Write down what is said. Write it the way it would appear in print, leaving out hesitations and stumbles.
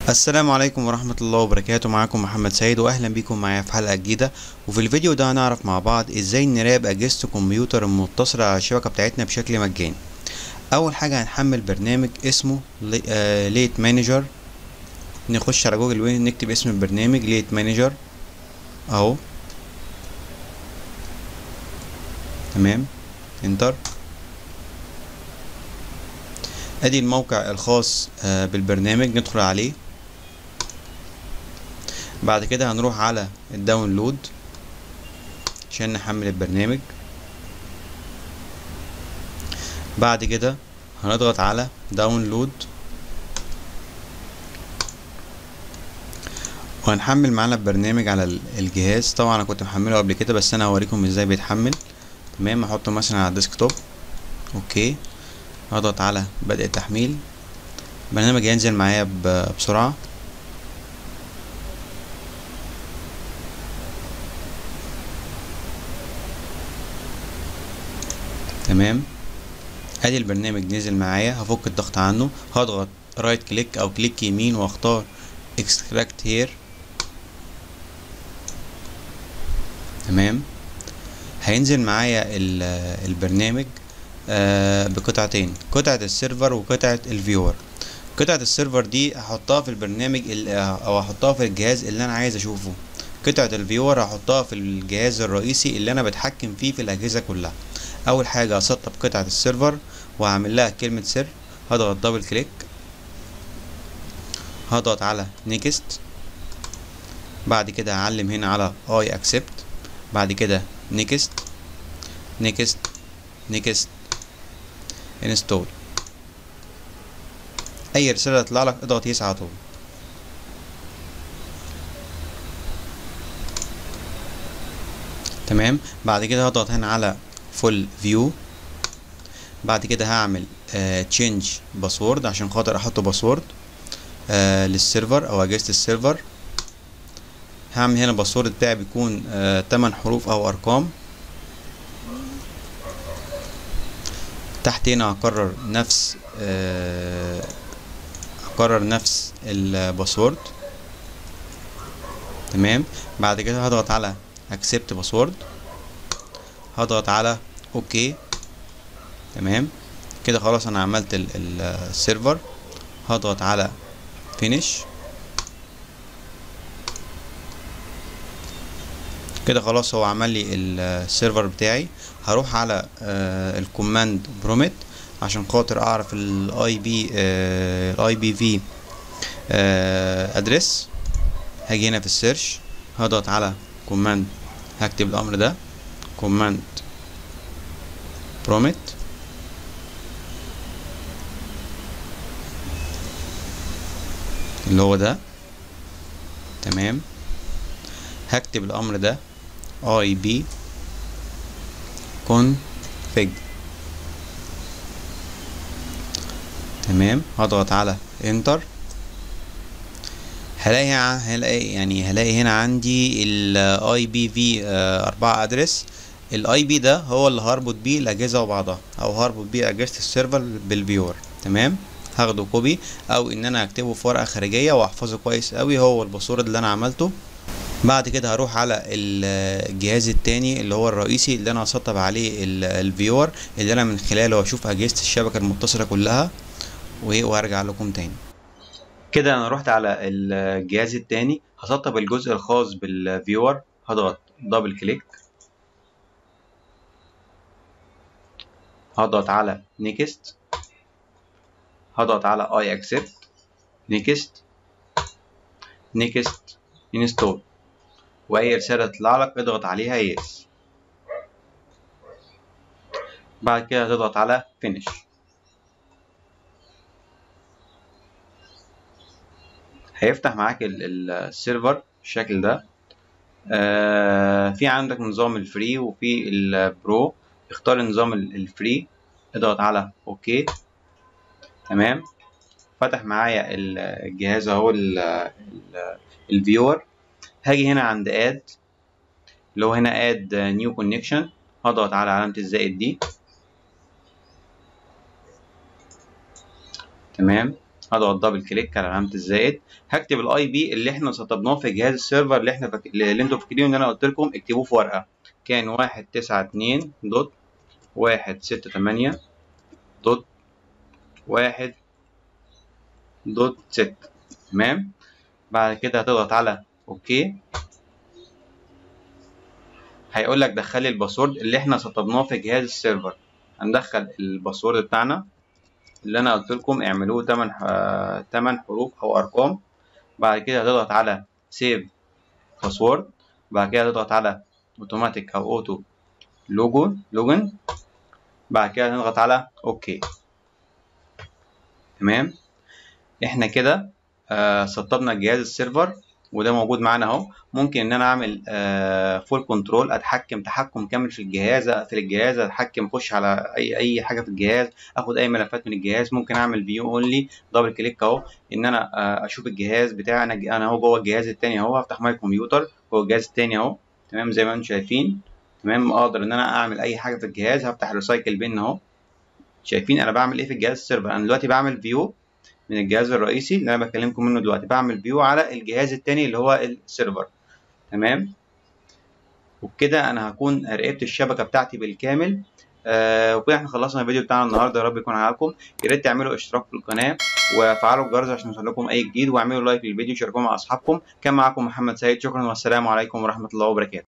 السلام عليكم ورحمة الله وبركاته. معاكم محمد سيد واهلا بيكم معايا في حلقة جديدة. وفي الفيديو ده هنعرف مع بعض ازاي نراقب اجهزة الكمبيوتر المتصلة على الشبكة بتاعتنا بشكل مجاني. اول حاجة هنحمل برنامج اسمه ليت مانجر. نخش على جوجل ونكتب اسم البرنامج ليت مانجر اهو. تمام، انتر. ادي الموقع الخاص بالبرنامج، ندخل عليه. بعد كده هنروح على الداونلود عشان نحمل البرنامج. بعد كده هنضغط على داونلود وهنحمل معانا البرنامج على الجهاز. طبعا انا كنت محمله قبل كده بس انا هوريكم ازاي بيتحمل. تمام، هحطه مثلا على الديسكتوب. اوكي، هضغط على بدء التحميل. البرنامج هينزل معايا بسرعة. تمام، ادي البرنامج نزل معايا. هفك الضغط عنه، هضغط رايت كليك او كليك يمين واختار اكستراكت هير. تمام، هينزل معايا البرنامج بقطعتين، قطعة السيرفر وقطعة الفيور. قطعة السيرفر دي هحطها في البرنامج او هحطها في الجهاز اللي انا عايز اشوفه. قطعة الفيور هحطها في الجهاز الرئيسي اللي انا بتحكم فيه في الاجهزة كلها. اول حاجة هسطب قطعة السيرفر وهعمل لها كلمة سر. هضغط دبل كليك، هضغط على نيكست. بعد كده هعلم هنا على اي اكسبت. بعد كده نيكست نيكست نيكست انستول. اي رسالة تطلع لك اضغط يس على طول. تمام، بعد كده هضغط هنا على فول فيو. بعد كده هعمل تشينج باسورد عشان خاطر احط باسورد للسيرفر او اجهزة السيرفر. هعمل هنا الباسورد بتاعي بيكون 8 حروف او ارقام. تحت هنا هكرر نفس الباسورد. تمام، بعد كده هضغط على اكسبت باسورد، هضغط على اوكي. تمام كده خلاص انا عملت السيرفر. هضغط على فينيش. كده خلاص هو عمل لي السيرفر بتاعي. هروح على الكوماند بروميت عشان خاطر اعرف الاي بي في ادرس. هاجي هنا في السيرش، هضغط على كوماند، هكتب الامر ده كوماند بروميت. اللي هو ده. تمام، هكتب الامر ده اي بي config. تمام، هضغط على انتر. هلاقي هنا عندي الاي بي في 4 ادرس. الاي بي ده هو اللي هربط بيه الاجهزه وبعضها، او هربط بيه اجهزه السيرفر بالفيور. تمام، هاخده كوبي او ان انا اكتبه في ورقه خارجيه واحفظه كويس قوي، هو الباسورد اللي انا عملته. بعد كده هروح على الجهاز التاني اللي هو الرئيسي اللي انا هسطب عليه الفيور، اللي انا من خلاله اشوف اجهزة الشبكة المتصلة كلها، وهرجع لكم تاني. كده انا رحت على الجهاز التاني، هسطب الجزء الخاص بالفيور. هضغط دبل كليك، هضغط على نيكست، هضغط على اي اكسبت، نيكست نيكست انستول. واي رسالة تطلع لك اضغط عليها يس. بعد كده هتضغط على فينيش. هيفتح معاك السيرفر بالشكل ده. في عندك نظام الفري وفي البرو. اختار نظام الفري، اضغط على اوكي. تمام، فتح معايا الجهاز اهو الفيور. هاجي هنا عند اد، اللي هو هنا اد نيو كونكشن. هضغط على علامة الزائد دي. تمام، هضغط دبل كليك على علامه الزائد، هكتب الاي بي اللي احنا سطبناه في جهاز السيرفر اللي انتوا فاكرينه ان انا قلت لكم اكتبوه في ورقه. كان 192.168.1.6. تمام. بعد كده هتضغط على اوكي. هيقول لك دخل لي الباسورد اللي احنا سطبناه في جهاز السيرفر. هندخل الباسورد بتاعنا اللي انا قلت لكم اعملوه 8 حروف او ارقام. بعد كده هتضغط على سيف باسورد. بعد كده هتضغط على اوتوماتيك او اوتو لوجن. بعد كده هنضغط على اوكي. تمام. احنا كده سطبنا جهاز السيرفر وده موجود معانا اهو. ممكن ان انا اعمل فول كنترول، تحكم كامل في الجهاز اتحكم، اخش على اي حاجه في الجهاز، اخد اي ملفات من الجهاز. ممكن اعمل فيو اونلي، دبل كليك اهو ان انا اشوف الجهاز بتاعي. انا اهو جوه الجهاز التاني اهو، هفتح ماي كمبيوتر جوه الجهاز التاني اهو. تمام زي ما انتم شايفين. تمام. اقدر ان انا اعمل اي حاجه في الجهاز. هفتح الريسايكل بين اهو. شايفين انا بعمل ايه في الجهاز السيرفر؟ انا دلوقتي بعمل فيو من الجهاز الرئيسي اللي انا بكلمكم منه دلوقتي، بعمل فيو على الجهاز التاني اللي هو السيرفر. تمام. وبكده انا هكون راقبت الشبكه بتاعتي بالكامل. وكده احنا خلصنا الفيديو بتاعنا النهارده. يا رب يكون عجبكم. يا ريت تعملوا اشتراك في القناه وفعلوا الجرس عشان يوصلكم اي جديد، واعملوا لايك للفيديو وشاركوه مع اصحابكم. كان معاكم محمد سيد، شكرا والسلام عليكم ورحمه الله وبركاته.